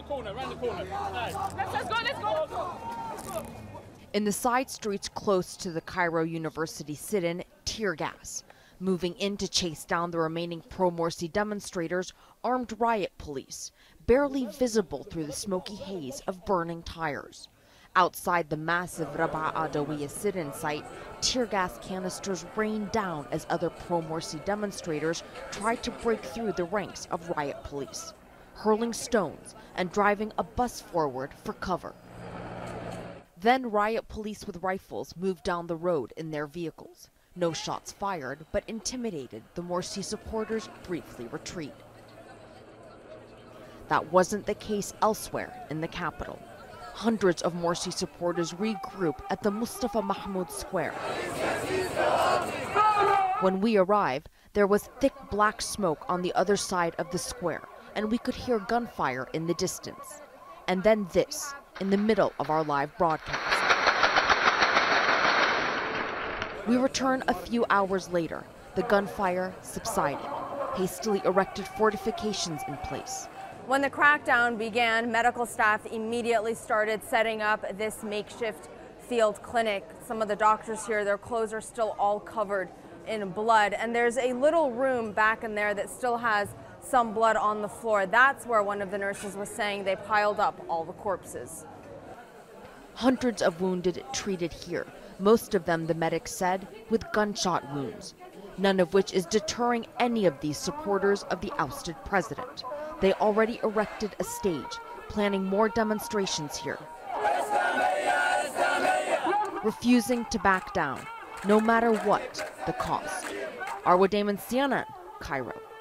corner, around the corner. Let's go. In the side streets close to the Cairo University sit-in, tear gas. Moving in to chase down the remaining pro-Morsi demonstrators, armed riot police, barely visible through the smoky haze of burning tires. Outside the massive Rabaa Adawiya sit-in site, tear gas canisters rain down as other pro-Morsi demonstrators try to break through the ranks of riot police, hurling stones and driving a bus forward for cover. Then riot police with rifles moved down the road in their vehicles. No shots fired, but intimidated, the Morsi supporters briefly retreat. That wasn't the case elsewhere in the capital. Hundreds of Morsi supporters regroup at the Mustafa Mahmoud Square. When we arrive, there was thick black smoke on the other side of the square, and we could hear gunfire in the distance. And then this, in the middle of our live broadcast. We return a few hours later. The gunfire subsided. Hastily erected fortifications in place. When the crackdown began, medical staff immediately started setting up this makeshift field clinic. Some of the doctors here, their clothes are still all covered in blood. And there's a little room back in there that still has some blood on the floor. That's where one of the nurses was saying they piled up all the corpses. Hundreds of wounded treated here. Most of them, the medics said, with gunshot wounds. None of which is deterring any of these supporters of the ousted president. They already erected a stage, planning more demonstrations here. Refusing to back down, no matter what the cost. Arwa Damon, CNN, Cairo.